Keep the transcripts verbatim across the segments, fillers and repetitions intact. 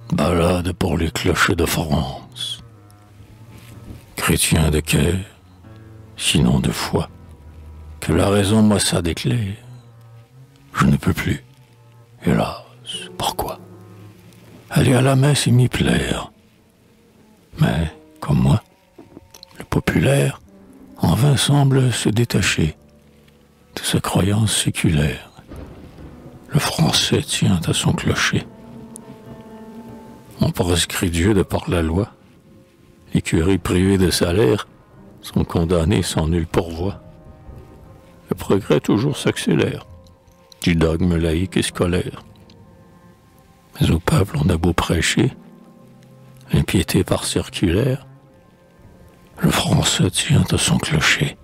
Ballade pour les clochers de France. Chrétien de cœur, sinon de foi, que la raison maussade éclaire. Je ne peux plus, hélas, pourquoi? Aller à la messe et m'y plaire. Mais, comme moi, le populaire en vain semble se détacher de sa croyance séculaire. Le français tient à son clocher. On proscrit Dieu de par la loi. Les curés privés de salaire sont condamnés sans nulle pourvoi. Le progrès toujours s'accélère du dogme laïque et scolaire. Mais au peuple on a beau prêcher l'impiété par circulaire, le français tient à son clocher.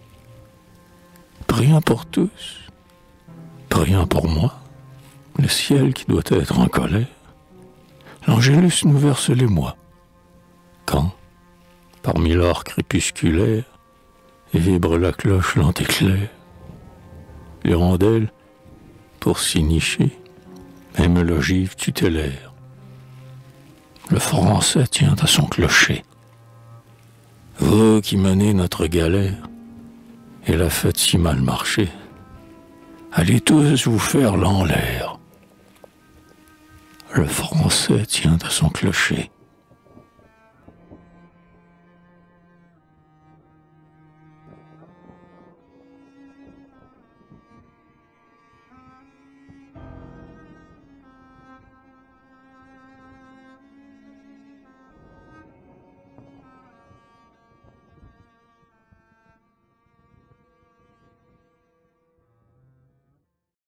Priant pour tous, priant pour moi, le ciel qui doit être en colère, l'Angélus nous verse l'émoi, quand, parmi l'or crépusculaire, vibre la cloche lent et claire. L'hirondelle, pour s'y nicher, aime l'ogive tutélaire. Le français tient à son clocher. Vous qui menez notre galère, et la faites si mal marcher, allez tous vous faire l'en l'air. Le français tient à son clocher.